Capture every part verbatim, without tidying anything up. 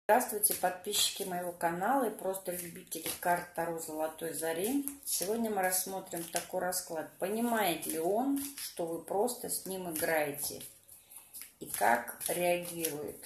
Здравствуйте, подписчики моего канала и просто любители карт Таро Золотой Зари. Сегодня мы рассмотрим такой расклад. Понимает ли он, что вы просто с ним играете? И как реагирует?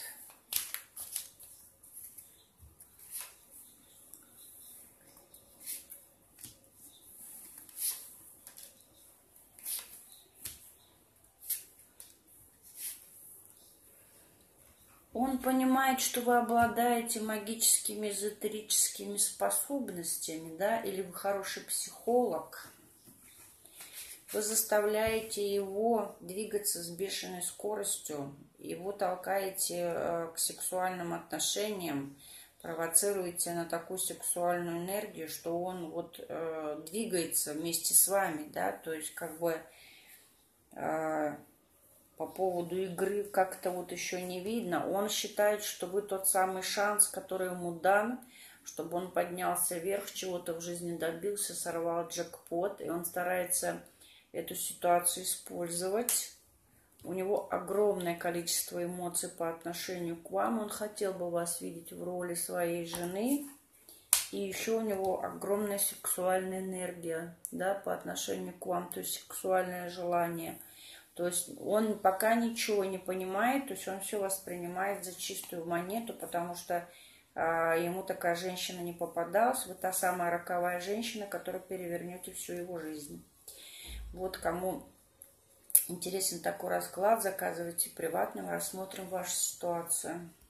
Он понимает, что вы обладаете магическими, эзотерическими способностями, да, или вы хороший психолог. Вы заставляете его двигаться с бешеной скоростью, его толкаете э, к сексуальным отношениям, провоцируете на такую сексуальную энергию, что он вот э, двигается вместе с вами, да, то есть как бы э, по поводу игры как-то вот еще не видно. Он считает, что вы тот самый шанс, который ему дан, чтобы он поднялся вверх, чего-то в жизни добился, сорвал джекпот, и он старается эту ситуацию использовать. У него огромное количество эмоций по отношению к вам. Он хотел бы вас видеть в роли своей жены. И еще у него огромная сексуальная энергия, да, по отношению к вам, то есть сексуальное желание. То есть он пока ничего не понимает, то есть он все воспринимает за чистую монету, потому что а, ему такая женщина не попадалась. Вы та самая роковая женщина, которая перевернете всю его жизнь. Вот кому интересен такой расклад, заказывайте приватным, рассмотрим вашу ситуацию.